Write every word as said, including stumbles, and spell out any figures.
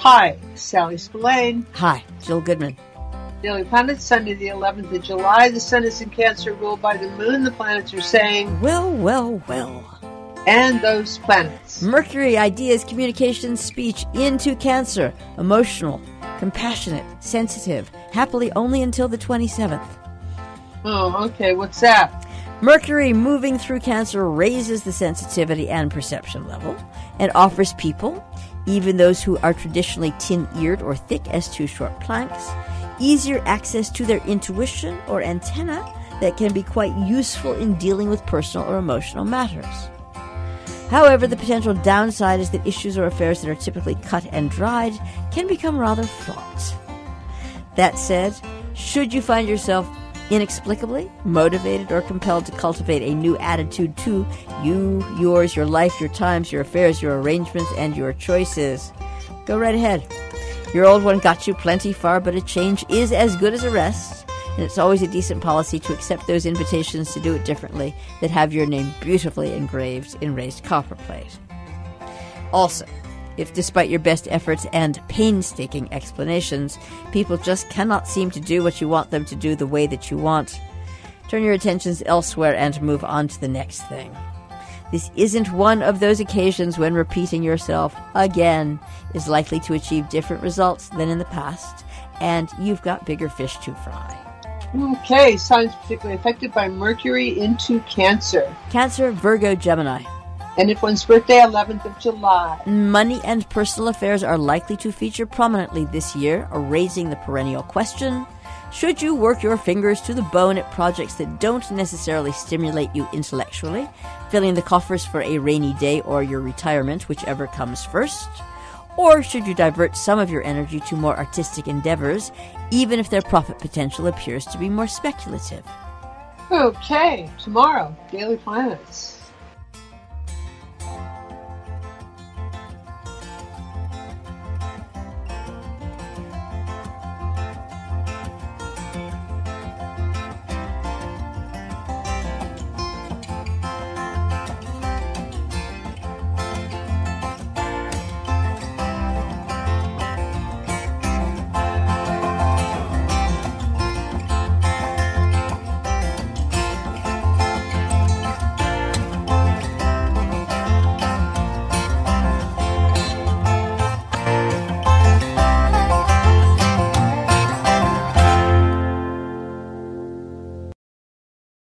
Hi, Sally Spillane. Hi, Jill Goodman. Daily Planet, Sunday the eleventh of July. The sun is in Cancer, ruled by the moon. The planets are saying, well, well, well. And those planets. Mercury, ideas, communication, speech, into Cancer. Emotional, compassionate, sensitive. Happily only until the twenty-seventh. Oh, okay. What's that? Mercury moving through Cancer raises the sensitivity and perception level and offers people, even those who are traditionally tin-eared or thick as two short planks, easier access to their intuition or antenna that can be quite useful in dealing with personal or emotional matters. However, the potential downside is that issues or affairs that are typically cut and dried can become rather fraught. That said, should you find yourself inexplicably motivated or compelled to cultivate a new attitude to you, yours, your life, your times, your affairs, your arrangements, and your choices, go right ahead. Your old one got you plenty far, but a change is as good as a rest, and it's always a decent policy to accept those invitations to do it differently that have your name beautifully engraved in raised copper plate. Also, if despite your best efforts and painstaking explanations, people just cannot seem to do what you want them to do the way that you want, turn your attentions elsewhere and move on to the next thing. This isn't one of those occasions when repeating yourself again is likely to achieve different results than in the past, and you've got bigger fish to fry. Okay, signs particularly affected by Mercury into Cancer. Cancer, Virgo, Gemini. And if one's birthday, eleventh of July. Money and personal affairs are likely to feature prominently this year, raising the perennial question, should you work your fingers to the bone at projects that don't necessarily stimulate you intellectually, filling the coffers for a rainy day or your retirement, whichever comes first? Or should you divert some of your energy to more artistic endeavors, even if their profit potential appears to be more speculative? Okay, tomorrow, Daily Planets.